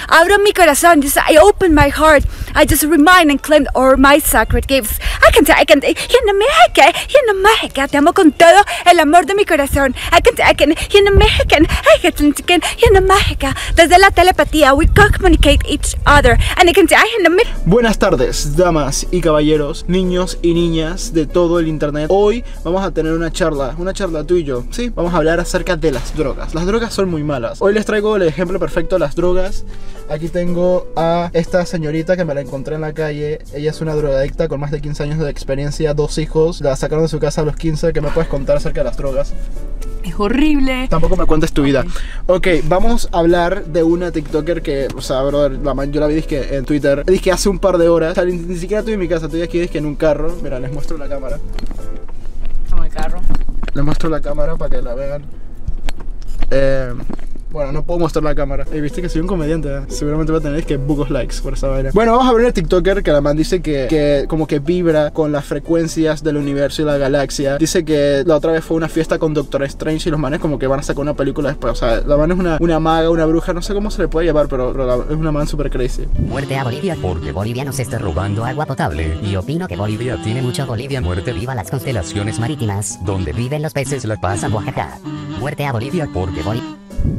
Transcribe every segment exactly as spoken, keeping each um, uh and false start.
Abro mi corazón, just I open my heart. I just remind and claim all my sacred gifts. I can I can in America, in America, te amo con todo el amor de mi corazón. I can I can in America, I can in America. Desde la telepatía, we communicate each other. And I can in America. Buenas tardes, damas y caballeros, niños y niñas de todo el internet. Hoy vamos a tener una charla, una charla tú y yo. Sí, vamos a hablar acerca de las drogas. Las drogas son muy malas. Hoy les traigo el ejemplo perfecto de las drogas. Aquí tengo a esta señorita que me la encontré en la calle. Ella es una drogadicta con más de quince años de experiencia, dos hijos. La sacaron de su casa a los quince. ¿Qué me puedes contar acerca de las drogas? Es horrible. Tampoco me cuentes tu vida. Ok, vamos a hablar de una TikToker que, o sea, brother, la, yo la vi dizque en Twitter. Dije hace un par de horas. O sea, ni, ni siquiera estoy en mi casa, estoy aquí dizque en un carro. Mira, les muestro la cámara. Como el carro. Les muestro la cámara para que la vean. Eh... Bueno, no puedo mostrar la cámara. Y viste que soy un comediante, ¿eh? Seguramente va a tener que pocos likes por esa vaina. Bueno, vamos a ver el TikToker que la man dice que, que como que vibra con las frecuencias del universo y la galaxia. Dice que la otra vez fue una fiesta con Doctor Strange y los manes como que van a sacar una película después. O sea, la man es una, una maga, una bruja, no sé cómo se le puede llevar, pero, pero la, es una man super crazy. Muerte a Bolivia porque Bolivia nos está robando agua potable. Y opino que Bolivia tiene mucha Bolivia. Muerte viva las constelaciones marítimas, donde viven los peces, La Paz, Oaxaca. Muerte a Bolivia porque Bolivia...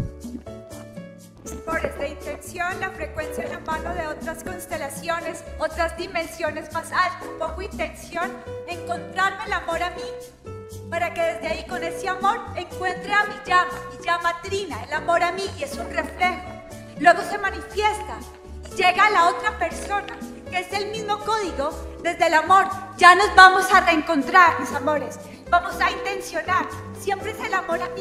Por esta intención, la frecuencia en la mano de otras constelaciones, otras dimensiones más altas. Pongo intención, encontrarme el amor a mí, para que desde ahí con ese amor encuentre a mi llama, mi llama trina, el amor a mí, y es un reflejo. Luego se manifiesta y llega a la otra persona, que es el mismo código desde el amor. Ya nos vamos a reencontrar, mis amores. Vamos a intencionar. Siempre es el amor a mí.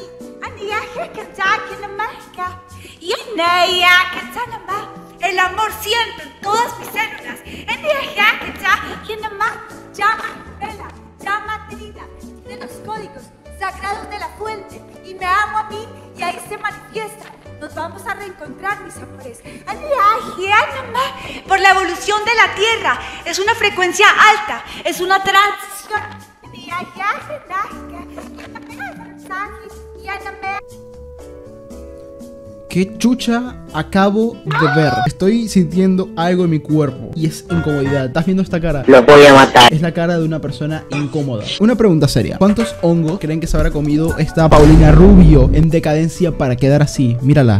El amor siento en todas mis células. Llama vela, llama trina, de los códigos sagrados de la fuente. Y me amo a mí y ahí se manifiesta. Nos vamos a reencontrar, mis amores. Por la evolución de la Tierra. Es una frecuencia alta. Es una transición. ¿Qué chucha acabo de ver? Estoy sintiendo algo en mi cuerpo y es incomodidad. ¿Estás viendo esta cara? Lo voy a matar. Es la cara de una persona incómoda. Una pregunta seria. ¿Cuántos hongos creen que se habrá comido esta Paulina Rubio en decadencia para quedar así? Mírala.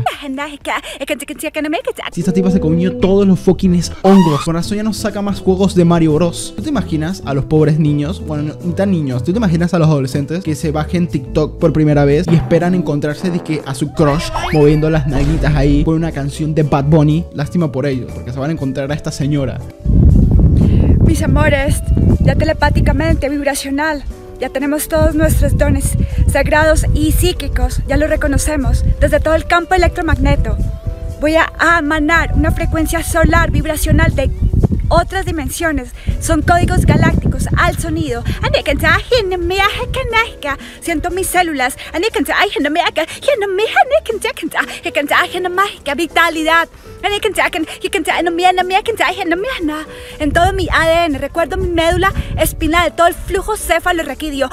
Si esta tipa se comió todos los fucking hongos, con razón ya no saca más juegos de Mario Bros. ¿Tú te imaginas a los pobres niños? Bueno, no, ni tan niños. ¿Tú te imaginas a los adolescentes que se bajen TikTok por primera vez y esperan encontrarse de que a su crush moviendo las nalguitas ahí por una canción de Bad Bunny? Lástima por ellos, porque se van a encontrar a esta señora. Mis amores, ya telepáticamente, vibracional, ya tenemos todos nuestros dones sagrados y psíquicos, ya lo reconocemos desde todo el campo electromagneto. Voy a emanar una frecuencia solar vibracional de otras dimensiones, son códigos galácticos al sonido. Siento mis células, vitalidad. En todo mi A D N, recuerdo mi médula espinal, todo el flujo cefalorraquídeo.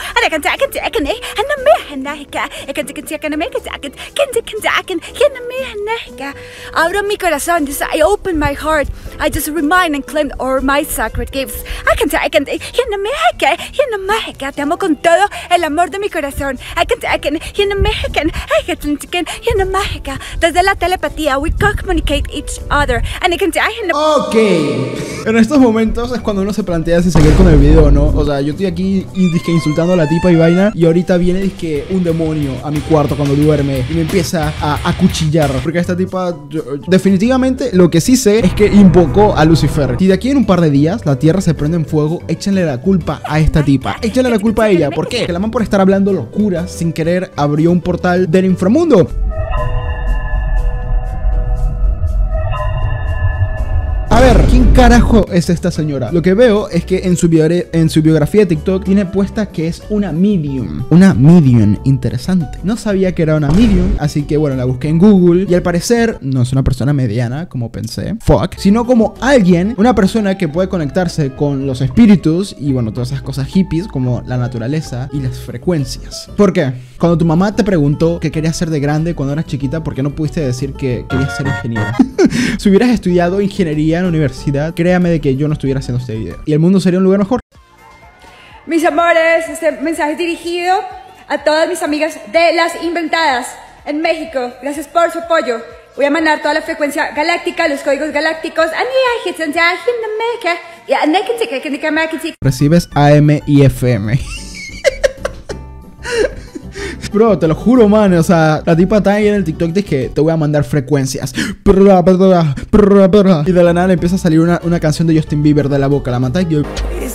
Abro mi corazón, just I open my heart. I just remind and claim all my sacred gifts. I can I can in America, in America, te amo con todo el amor de mi corazón. I can I can in America, I can in America. Desde la telepatía, we communicate each other. And I can I in Ok. En estos momentos es cuando uno se plantea si seguir con el video o no. O sea, yo estoy aquí disque insultando a la tipa y vaina, y ahorita viene disque un demonio a mi cuarto cuando duerme y me empieza a acuchillar. Porque esta tipa, yo, definitivamente lo que sí sé es que invocó a Lucifer. Si de aquí en un par de días la tierra se prende en fuego, échenle la culpa a esta tipa. Échenle la culpa a ella. ¿Por qué? Que la man, por estar hablando locuras sin querer, abrió un portal del inframundo. A ver, ¿quién carajo es esta señora? Lo que veo es que en su, en su biografía de TikTok tiene puesta que es una medium. Una medium, interesante. No sabía que era una medium, así que bueno, la busqué en Google y al parecer no es una persona mediana, como pensé, fuck, sino como alguien, una persona que puede conectarse con los espíritus y bueno, todas esas cosas hippies como la naturaleza y las frecuencias. ¿Por qué? Cuando tu mamá te preguntó qué querías ser de grande cuando eras chiquita, ¿por qué no pudiste decir que querías ser ingeniera? Si hubieras estudiado ingeniería en la universidad, créame de que yo no estuviera haciendo este video y el mundo sería un lugar mejor. Mis amores, este mensaje es dirigido a todas mis amigas de Las Inventadas en México. Gracias por su apoyo. Voy a mandar toda la frecuencia galáctica, los códigos galácticos. Recibes A M y F M. Bro, te lo juro, man. O sea, la tipa está ahí en el TikTok de que te voy a mandar frecuencias. Y de la nada le empieza a salir una, una canción de Justin Bieber de la boca. La mata y yo...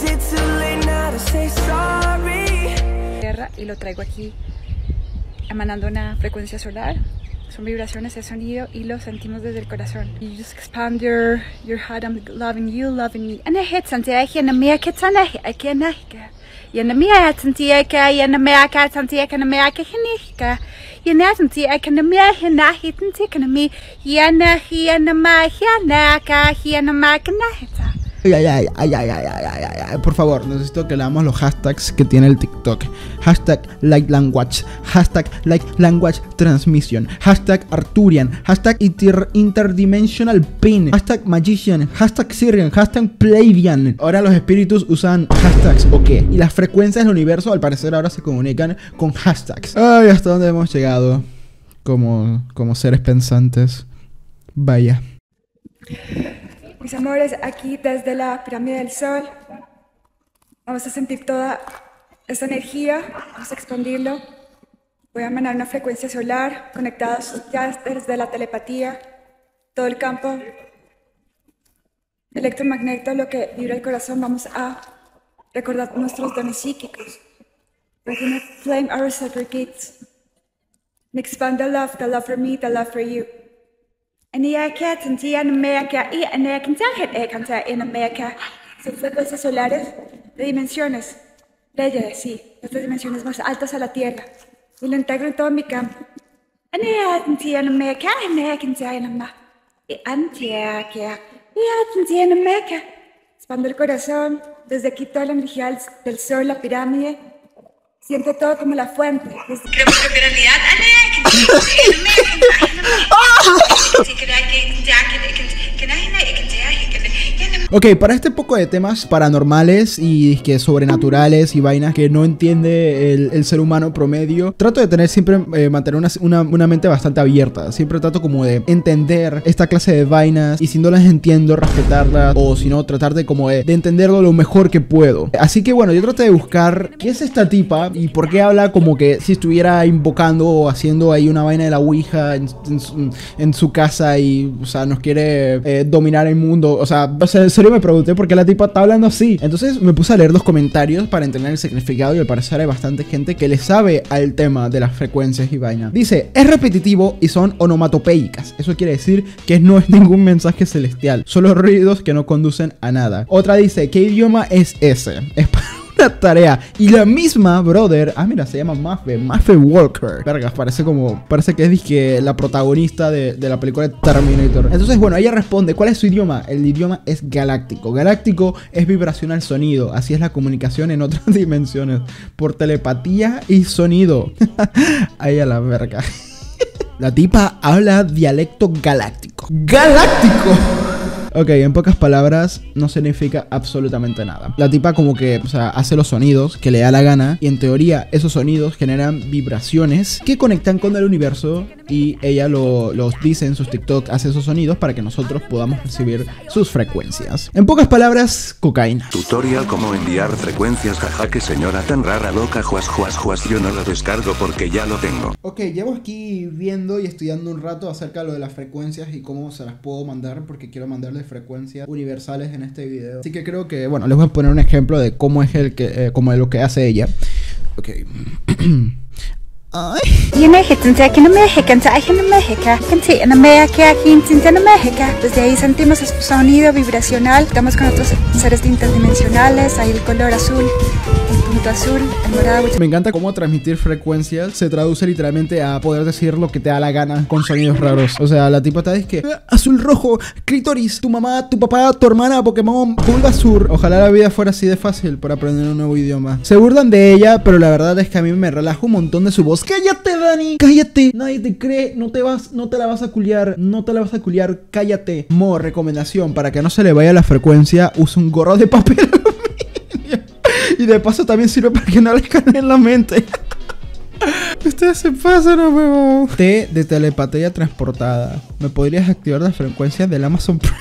Y lo traigo aquí emanando una frecuencia solar. Son vibraciones de sonido y lo sentimos desde el corazón. You just expand your, your heart. I'm loving you, loving me. And I hit something I can make it on I can y en mi atentía y en mi atentía que me ha que genica y en atentía I can me hina hitin tikan me y en y en ma hina ka y en ma kana. Ay, ay, ay, ay, ay, ay, ay, ay, ay. Por favor, necesito que leamos los hashtags que tiene el TikTok. Hashtag Light Language, hashtag Light Language Transmission, hashtag Arturian, hashtag inter Interdimensional Pin, hashtag Magician, hashtag Syrian, hashtag Pleiadian. Ahora los espíritus usan hashtags, ¿ok? Y las frecuencias del universo al parecer ahora se comunican con hashtags. Ay, hasta dónde hemos llegado como, como seres pensantes. Vaya. Mis amores, aquí desde la pirámide del sol vamos a sentir toda esta energía, vamos a expandirlo. Voy a mandar una frecuencia solar conectados ya desde la telepatía, todo el campo electromagnético, lo que vibra el corazón. Vamos a recordar nuestros dones psíquicos. We're gonna flame our sacred gates and expand the love, the love for me, the love for you. En America, en América y en América, en América, son frecuencias solares de dimensiones, leyes, sí, estas dimensiones más altas a la Tierra. Y lo integro en todo mi campo. En América, en América, en América, en América. Expando el corazón, desde aquí toda la energía del sol, la pirámide. Siento todo como la fuente. Creo que en realidad Ok, para este poco de temas paranormales y que sobrenaturales y vainas que no entiende el, el ser humano promedio, trato de tener siempre, eh, mantener una, una, una mente bastante abierta. Siempre trato como de entender esta clase de vainas y si no las entiendo, respetarlas, o si no, tratar de como de, de entenderlo lo mejor que puedo. Así que bueno, yo traté de buscar qué es esta tipa y por qué habla como que si estuviera invocando o haciendo ahí una vaina de la Ouija en, en, su, en su casa y, o sea, nos quiere eh, dominar el mundo. O sea, o sea, en serio me pregunté por qué la tipa está hablando así. Entonces me puse a leer los comentarios para entender el significado y al parecer hay bastante gente que le sabe al tema de las frecuencias y vaina. Dice, es repetitivo y son onomatopeicas. Eso quiere decir que no es ningún mensaje celestial, solo ruidos que no conducen a nada. Otra dice, ¿qué idioma es ese? Es para una tarea. Y la misma, brother, ah, mira, se llama Mafe, Mafe Walker. Vergas, parece como, parece que es disque la protagonista de, de la película de Terminator. Entonces, bueno, ella responde, ¿cuál es su idioma? El idioma es galáctico. Galáctico es vibracional sonido. Así es la comunicación en otras dimensiones. Por telepatía y sonido. Ahí a la verga. La tipa habla dialecto galáctico. ¡Galáctico! Ok, en pocas palabras, no significa absolutamente nada. La tipa como que, o sea, hace los sonidos que le da la gana y en teoría esos sonidos generan vibraciones que conectan con el universo y ella lo, los dice en sus TikTok, hace esos sonidos para que nosotros podamos recibir sus frecuencias. En pocas palabras, cocaína. Tutorial cómo enviar frecuencias, jaja, que señora tan rara loca, juas, juas, juas, yo no lo descargo porque ya lo tengo. Ok, llevo aquí viendo y estudiando un rato acerca de lo de las frecuencias y cómo se las puedo mandar porque quiero mandarle frecuencias universales en este video. Así que creo que, bueno, les voy a poner un ejemplo de cómo es el que, eh, como es lo que hace ella. Ok. Ay. Tiene gente aquí en México, en México, en México, aquí en México. Desde ahí sentimos el sonido vibracional. Estamos con otros seres interdimensionales. Hay el color azul, el punto azul, el morado. Me encanta cómo transmitir frecuencias se traduce literalmente a poder decir lo que te da la gana con sonidos raros. O sea, la tipa te dice que azul rojo, clítoris, tu mamá, tu papá, tu hermana, Pokémon, Bulbasur. Ojalá la vida fuera así de fácil para aprender un nuevo idioma. Se burlan de ella, pero la verdad es que a mí me relaja un montón de su voz. ¡Cállate, Dani! ¡Cállate! Nadie te cree, no te vas, no te la vas a culiar, no te la vas a culiar, cállate. Mo, recomendación, para que no se le vaya la frecuencia, usa un gorro de papel aluminio. Y de paso también sirve para que no le escaneen la mente. Ustedes se pasan, no huevón. T de telepatía transportada. ¿Me podrías activar las frecuencias del Amazon Prime?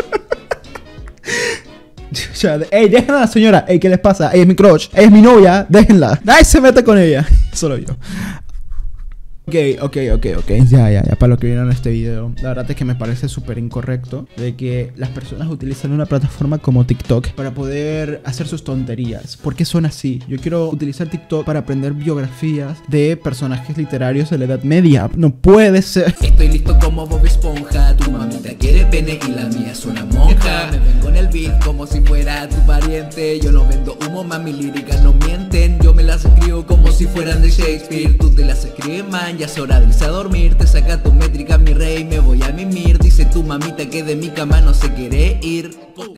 Ey, dejen a la señora. Ey, ¿qué les pasa? Ey, es mi crush. Ey, es mi novia. Déjenla. Nadie se mete con ella. Solo yo. Ok, ok, ok, ok. Ya, ya, ya. Para lo que vieron en este video, la verdad es que me parece súper incorrecto de que las personas utilizan una plataforma como TikTok para poder hacer sus tonterías. ¿Por qué son así? Yo quiero utilizar TikTok para aprender biografías de personajes literarios de la Edad Media. No puede ser. Estoy listo como Bob Esponja. Tu mamita quiere pene y la mía es una monja. Me vengo en el beat como si fuera tu pariente. Yo no vendo humo, mami, líricas no mienten. Yo me las escribo como si fueran de Shakespeare. Tú te las escribes, man. Ya es hora de irse a dormir, te saca tu métrica mi rey, me voy a mimir. Dice tu mamita que de mi cama no se quiere ir.